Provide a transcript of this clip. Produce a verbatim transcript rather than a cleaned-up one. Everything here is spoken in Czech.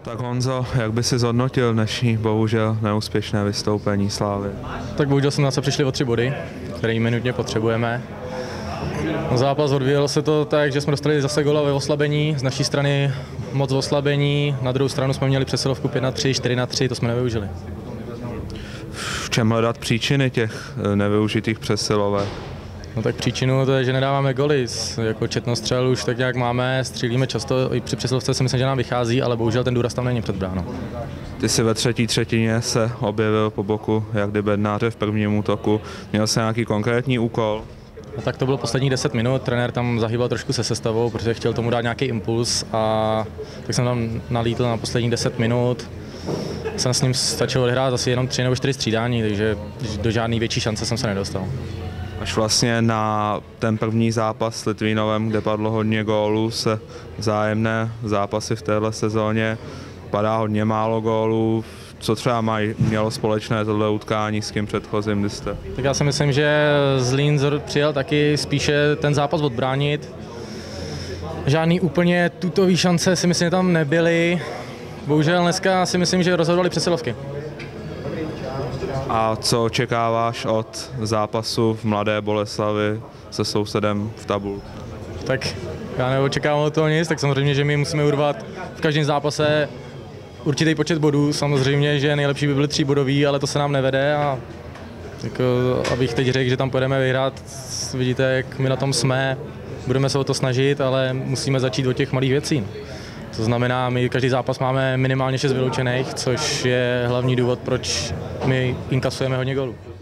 Tak Honzo, jak by si zhodnotil dnešní bohužel neúspěšné vystoupení Slávy? Tak bohužel jsme zase přišli o tři body, které minutně potřebujeme. Zápas odvíjel se to tak, že jsme dostali zase góla ve oslabení, z naší strany moc oslabení, na druhou stranu jsme měli přesilovku pět na tři, čtyři na tři, to jsme nevyužili. V čem hledat příčiny těch nevyužitých přesilovek? No tak příčinu to je, že nedáváme goly, jako četnost střel už tak nějak máme, střílíme často, i při přesilovce si myslím, že nám vychází, ale bohužel ten důraz tam není před bránou. Ty jsi ve třetí třetině se objevil po boku Jardy Bednáře v prvním útoku, měl jsi nějaký konkrétní úkol? No tak to bylo posledních deset minut, trenér tam zahýbal trošku se sestavou, protože chtěl tomu dát nějaký impuls a tak jsem tam nalítl na posledních deset minut. Jsem s ním stačil odehrát asi jenom tři nebo čtyři střídání, takže do žádné větší šance jsem se nedostal. Až vlastně na ten první zápas s Litvínovem, kde padlo hodně gólů, se vzájemné zápasy v téhle sezóně, padá hodně málo gólů. Co třeba maj, mělo společné tohle utkání s kým předchozím, kdy jste? Tak já si myslím, že Zlín přijel taky spíše ten zápas odbránit. Žádný úplně tutový šance si myslím, že tam nebyly. Bohužel dneska si myslím, že rozhodovali přesilovky. A co očekáváš od zápasu v Mladé Boleslavi se sousedem v tabulce? Tak já neočekávám od toho nic, tak samozřejmě, že my musíme urvat v každém zápase určitý počet bodů. Samozřejmě, že nejlepší by byly tří bodový, ale to se nám nevede a jako, abych teď řekl, že tam půjdeme vyhrát, vidíte, jak my na tom jsme, budeme se o to snažit, ale musíme začít od těch malých věcí. To znamená, my každý zápas máme minimálně šest vyloučených, což je hlavní důvod, proč my inkasujeme hodně gólů.